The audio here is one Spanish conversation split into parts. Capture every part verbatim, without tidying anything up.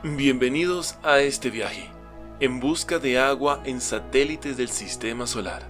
Bienvenidos a este viaje, en busca de agua en satélites del Sistema Solar.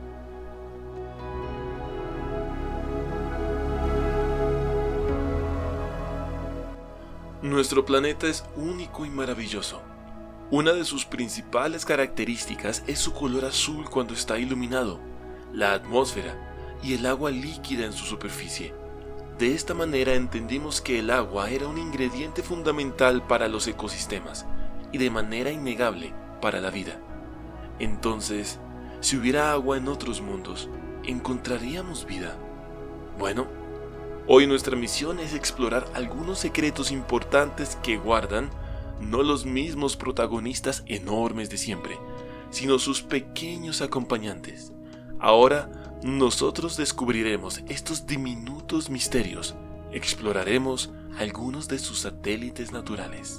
Nuestro planeta es único y maravilloso. Una de sus principales características es su color azul cuando está iluminado, la atmósfera y el agua líquida en su superficie. De esta manera entendimos que el agua era un ingrediente fundamental para los ecosistemas y de manera innegable para la vida. Entonces, si hubiera agua en otros mundos, ¿encontraríamos vida? Bueno, hoy nuestra misión es explorar algunos secretos importantes que guardan no los mismos protagonistas enormes de siempre, sino sus pequeños acompañantes. Ahora, nosotros descubriremos estos diminutos misterios, exploraremos algunos de sus satélites naturales.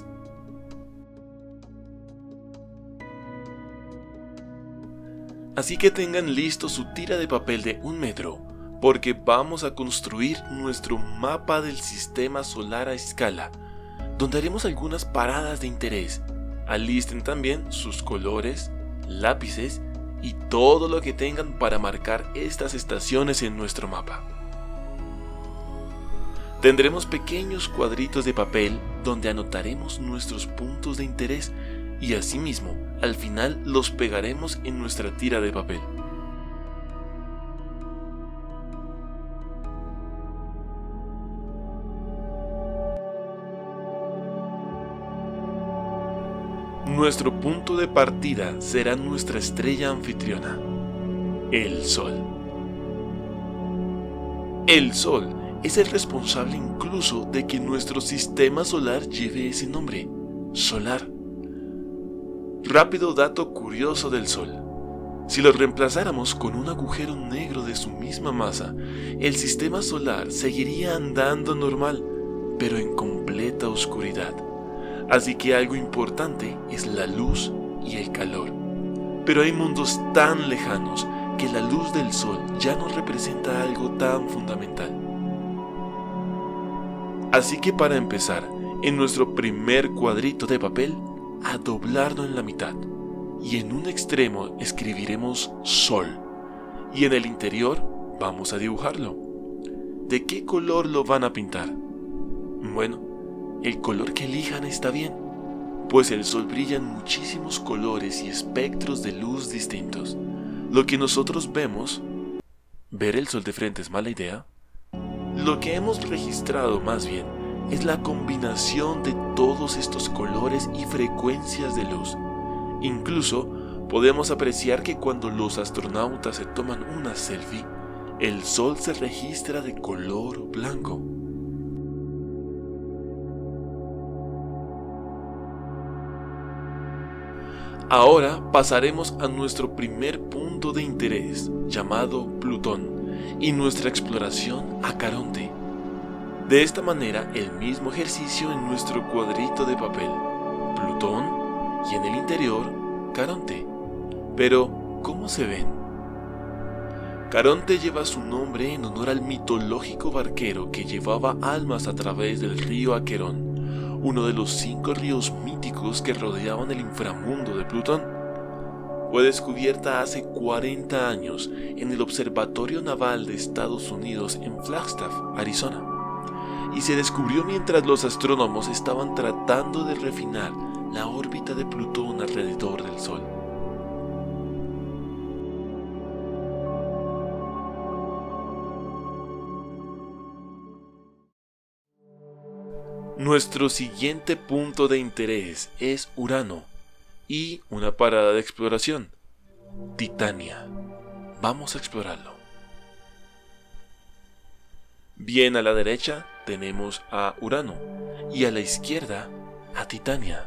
Así que tengan listo su tira de papel de un metro, porque vamos a construir nuestro mapa del sistema solar a escala, donde haremos algunas paradas de interés. Alisten también sus colores, lápices y todo lo que tengan para marcar estas estaciones en nuestro mapa. Tendremos pequeños cuadritos de papel donde anotaremos nuestros puntos de interés y asimismo, al final los pegaremos en nuestra tira de papel. Nuestro punto de partida será nuestra estrella anfitriona, el Sol. El Sol es el responsable incluso de que nuestro sistema solar lleve ese nombre, solar. Rápido dato curioso del Sol. Si lo reemplazáramos con un agujero negro de su misma masa, el sistema solar seguiría andando normal, pero en completa oscuridad. Así que algo importante es la luz y el calor. Pero hay mundos tan lejanos que la luz del Sol ya no representa algo tan fundamental. Así que para empezar, en nuestro primer cuadrito de papel, a doblarlo en la mitad. Y en un extremo escribiremos Sol. Y en el interior vamos a dibujarlo. ¿De qué color lo van a pintar? Bueno, el color que elijan está bien, pues el Sol brilla en muchísimos colores y espectros de luz distintos. Lo que nosotros vemos, ¿ver el Sol de frente es mala idea? Lo que hemos registrado más bien es la combinación de todos estos colores y frecuencias de luz. Incluso podemos apreciar que cuando los astronautas se toman una selfie, el Sol se registra de color blanco. Ahora pasaremos a nuestro primer punto de interés, llamado Plutón, y nuestra exploración a Caronte. De esta manera, el mismo ejercicio en nuestro cuadrito de papel, Plutón, y en el interior, Caronte. Pero, ¿cómo se ven? Caronte lleva su nombre en honor al mitológico barquero que llevaba almas a través del río Aquerón, uno de los cinco ríos míticos que rodeaban el inframundo de Plutón. Fue descubierta hace cuarenta años en el Observatorio Naval de Estados Unidos en Flagstaff, Arizona, y se descubrió mientras los astrónomos estaban tratando de refinar la órbita de Plutón alrededor del Sol. Nuestro siguiente punto de interés es Urano y una parada de exploración, Titania. Vamos a explorarlo. Bien a la derecha tenemos a Urano y a la izquierda a Titania.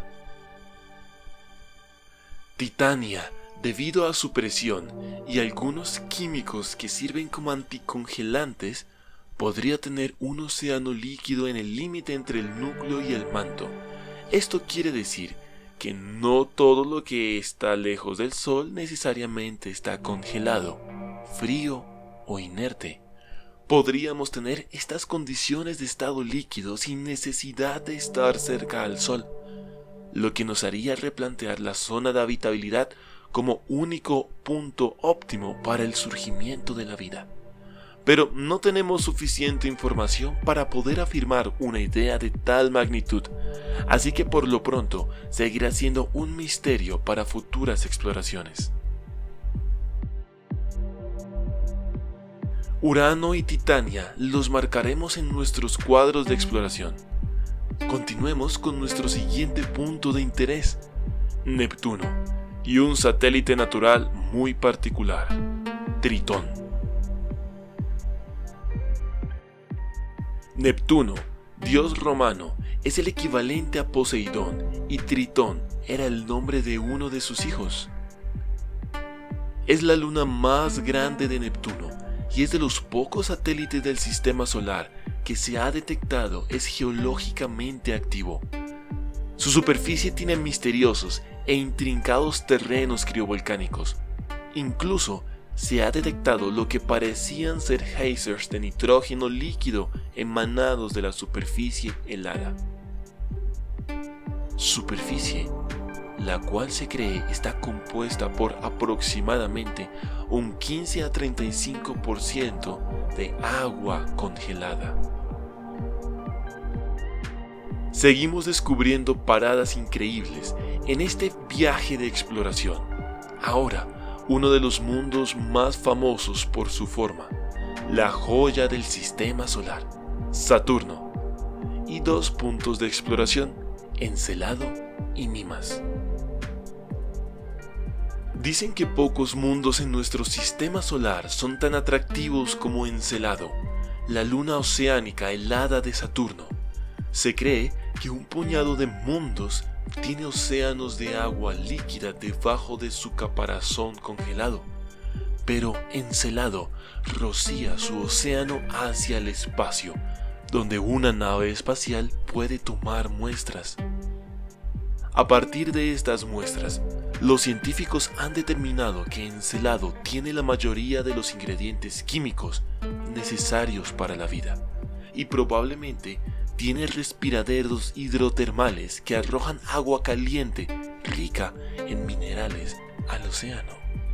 Titania, debido a su presión y algunos químicos que sirven como anticongelantes, podría tener un océano líquido en el límite entre el núcleo y el manto. Esto quiere decir que no todo lo que está lejos del Sol necesariamente está congelado, frío o inerte. Podríamos tener estas condiciones de estado líquido sin necesidad de estar cerca al Sol. lo que nos haría replantear la zona de habitabilidad como único punto óptimo para el surgimiento de la vida. Pero no tenemos suficiente información para poder afirmar una idea de tal magnitud, así que por lo pronto seguirá siendo un misterio para futuras exploraciones. Urano y Titania los marcaremos en nuestros cuadros de exploración. Continuemos con nuestro siguiente punto de interés, Neptuno, y un satélite natural muy particular, Tritón. Neptuno, dios romano, es el equivalente a Poseidón, y Tritón era el nombre de uno de sus hijos. Es la luna más grande de Neptuno y es de los pocos satélites del sistema solar que se ha detectado es geológicamente activo. Su superficie tiene misteriosos e intrincados terrenos criovolcánicos. Incluso se ha detectado lo que parecían ser geysers de nitrógeno líquido emanados de la superficie helada. Superficie, la cual se cree está compuesta por aproximadamente un quince a treinta y cinco por ciento de agua congelada. Seguimos descubriendo paradas increíbles en este viaje de exploración. Ahora, uno de los mundos más famosos por su forma, la joya del sistema solar, Saturno, y dos puntos de exploración, Encelado y Mimas. Dicen que pocos mundos en nuestro sistema solar son tan atractivos como Encelado, la luna oceánica helada de Saturno. Se cree que un puñado de mundos tiene océanos de agua líquida debajo de su caparazón congelado, pero Encelado rocía su océano hacia el espacio, donde una nave espacial puede tomar muestras. A partir de estas muestras, los científicos han determinado que Encelado tiene la mayoría de los ingredientes químicos necesarios para la vida, y probablemente tiene respiraderos hidrotermales que arrojan agua caliente rica en minerales al océano.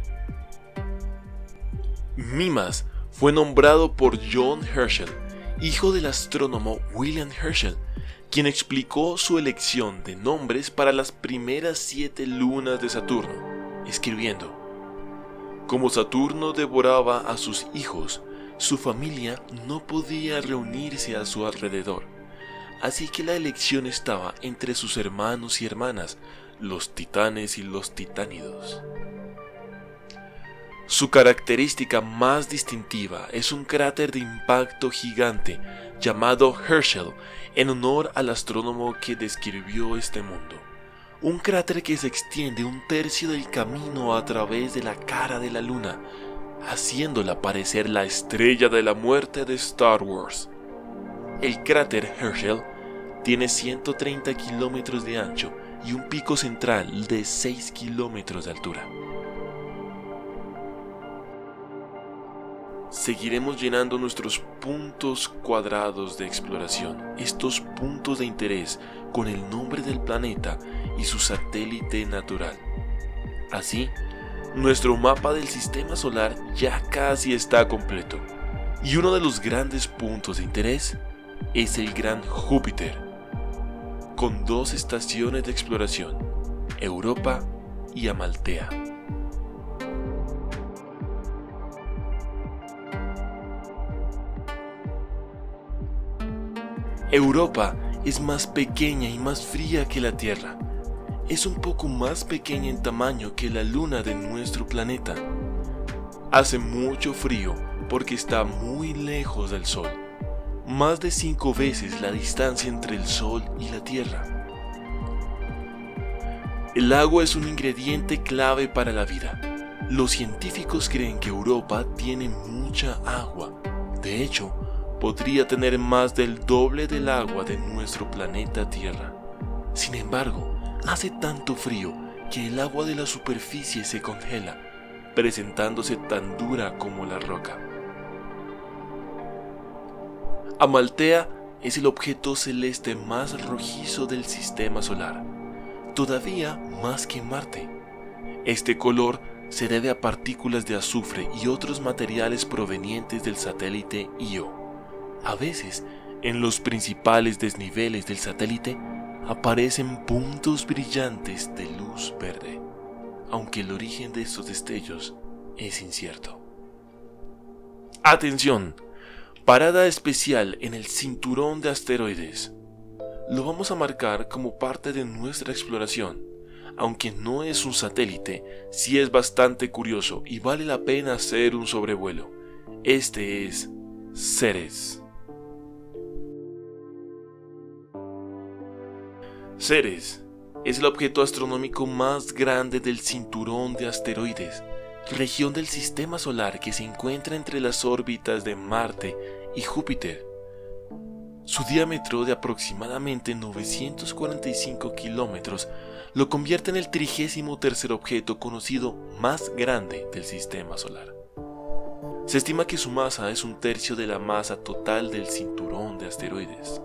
Mimas fue nombrado por John Herschel, hijo del astrónomo William Herschel, quien explicó su elección de nombres para las primeras siete lunas de Saturno, escribiendo: como Saturno devoraba a sus hijos, su familia no podía reunirse a su alrededor, así que la elección estaba entre sus hermanos y hermanas, los titanes y los titánidos. Su característica más distintiva es un cráter de impacto gigante llamado Herschel en honor al astrónomo que describió este mundo. Un cráter que se extiende un tercio del camino a través de la cara de la luna, haciéndola parecer la estrella de la muerte de Star Wars. El cráter Herschel tiene ciento treinta kilómetros de ancho y un pico central de seis kilómetros de altura. Seguiremos llenando nuestros puntos cuadrados de exploración, estos puntos de interés, con el nombre del planeta y su satélite natural. Así, nuestro mapa del sistema solar ya casi está completo, y uno de los grandes puntos de interés es el gran Júpiter, con dos estaciones de exploración, Europa y Amaltea. Europa es más pequeña y más fría que la Tierra. Es un poco más pequeña en tamaño que la luna de nuestro planeta. Hace mucho frío porque está muy lejos del Sol, más de cinco veces la distancia entre el Sol y la Tierra. El agua es un ingrediente clave para la vida. Los científicos creen que Europa tiene mucha agua. De hecho, podría tener más del doble del agua de nuestro planeta Tierra. Sin embargo, hace tanto frío que el agua de la superficie se congela, presentándose tan dura como la roca. Amaltea es el objeto celeste más rojizo del sistema solar. todavía más que en Marte. Este color se debe a partículas de azufre y otros materiales provenientes del satélite Io. A veces, en los principales desniveles del satélite, aparecen puntos brillantes de luz verde, aunque el origen de estos destellos es incierto. ¡Atención! Parada especial en el cinturón de asteroides. Lo vamos a marcar como parte de nuestra exploración. Aunque no es un satélite, sí es bastante curioso y vale la pena hacer un sobrevuelo. Este es Ceres. Ceres es el objeto astronómico más grande del cinturón de asteroides, región del sistema solar que se encuentra entre las órbitas de Marte y Júpiter. Su diámetro de aproximadamente novecientos cuarenta y cinco kilómetros lo convierte en el trigésimo tercer objeto conocido más grande del sistema solar. Se estima que su masa es un tercio de la masa total del cinturón de asteroides.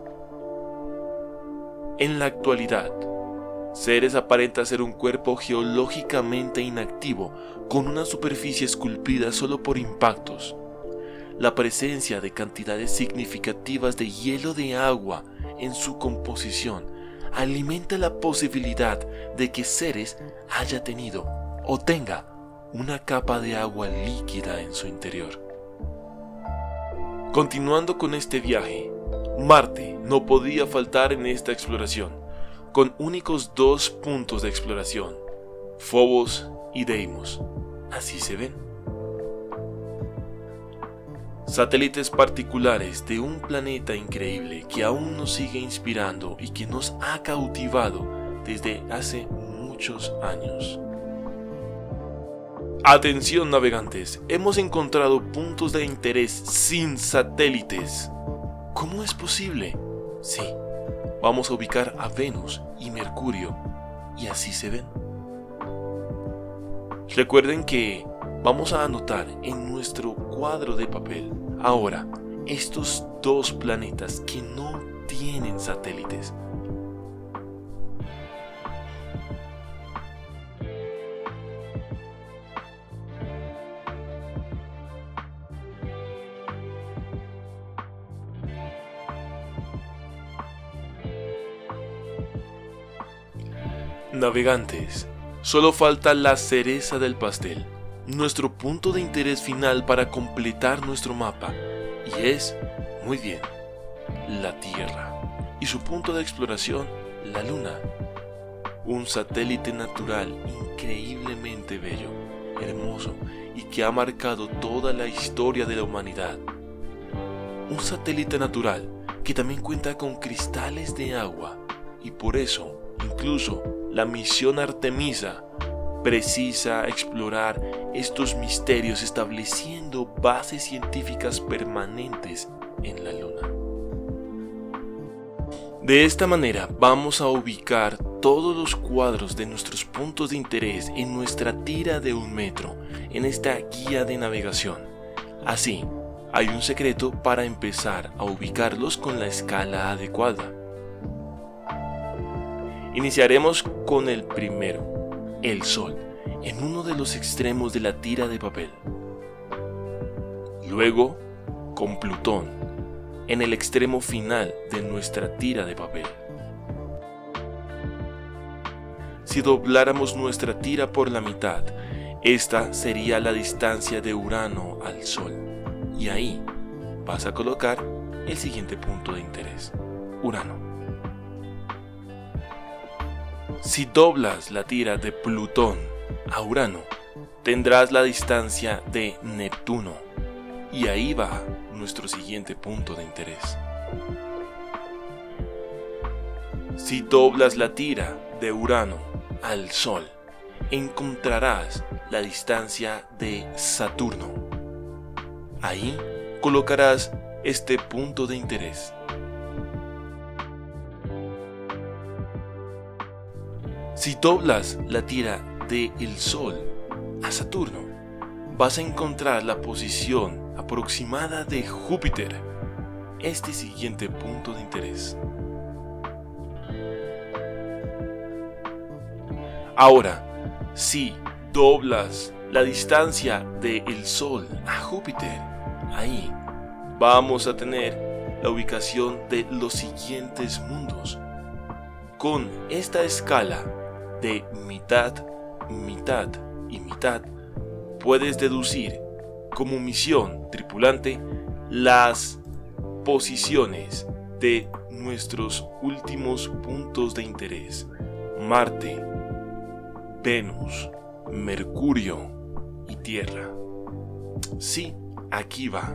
En la actualidad, Ceres aparenta ser un cuerpo geológicamente inactivo con una superficie esculpida solo por impactos. La presencia de cantidades significativas de hielo de agua en su composición alimenta la posibilidad de que Ceres haya tenido o tenga una capa de agua líquida en su interior. Continuando con este viaje, Marte no podía faltar en esta exploración, con únicos dos puntos de exploración, Phobos y Deimos. Así se ven. Satélites particulares de un planeta increíble que aún nos sigue inspirando y que nos ha cautivado desde hace muchos años. Atención navegantes, hemos encontrado puntos de interés sin satélites. ¿Cómo es posible? Sí, vamos a ubicar a Venus y Mercurio y así se ven. Recuerden que vamos a anotar en nuestro cuadro de papel ahora estos dos planetas que no tienen satélites. Navegantes, solo falta la cereza del pastel, nuestro punto de interés final para completar nuestro mapa, y es, muy bien, la Tierra, y su punto de exploración, la Luna. Un satélite natural increíblemente bello, hermoso, y que ha marcado toda la historia de la humanidad. Un satélite natural que también cuenta con cristales de agua, y por eso, incluso, la misión Artemisa precisa explorar estos misterios estableciendo bases científicas permanentes en la Luna. De esta manera vamos a ubicar todos los cuadros de nuestros puntos de interés en nuestra tira de un metro, en esta guía de navegación. Así, hay un secreto para empezar a ubicarlos con la escala adecuada. Iniciaremos con el primero, el Sol, en uno de los extremos de la tira de papel. Luego, con Plutón, en el extremo final de nuestra tira de papel. Si dobláramos nuestra tira por la mitad, esta sería la distancia de Urano al Sol. Y ahí vas a colocar el siguiente punto de interés, Urano. Si doblas la tira de Plutón a Urano, tendrás la distancia de Neptuno, y ahí va nuestro siguiente punto de interés. Si doblas la tira de Urano al Sol, encontrarás la distancia de Saturno. Ahí colocarás este punto de interés. Si doblas la tira del Sol a Saturno, vas a encontrar la posición aproximada de Júpiter, este siguiente punto de interés. Ahora, si doblas la distancia del Sol a Júpiter, ahí vamos a tener la ubicación de los siguientes mundos. Con esta escala de mitad, mitad y mitad, puedes deducir como misión tripulante las posiciones de nuestros últimos puntos de interés: Marte, Venus, Mercurio y Tierra. Sí, aquí va.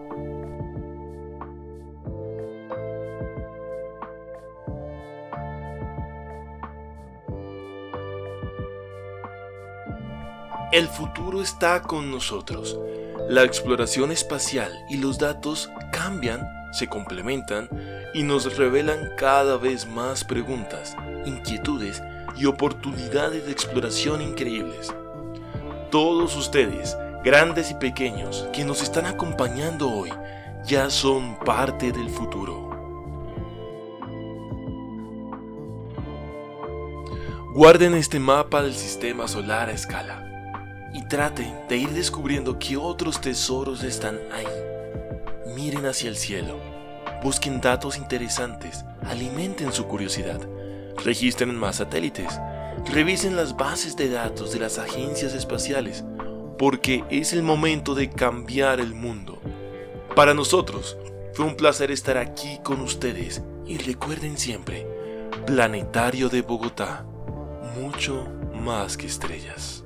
El futuro está con nosotros. La exploración espacial y los datos cambian, se complementan y nos revelan cada vez más preguntas, inquietudes y oportunidades de exploración increíbles. Todos ustedes, grandes y pequeños, que nos están acompañando hoy, ya son parte del futuro. Guarden este mapa del sistema solar a escala y traten de ir descubriendo qué otros tesoros están ahí. Miren hacia el cielo, busquen datos interesantes, alimenten su curiosidad, registren más satélites, revisen las bases de datos de las agencias espaciales, porque es el momento de cambiar el mundo. Para nosotros fue un placer estar aquí con ustedes y recuerden siempre, Planetario de Bogotá, mucho más que estrellas.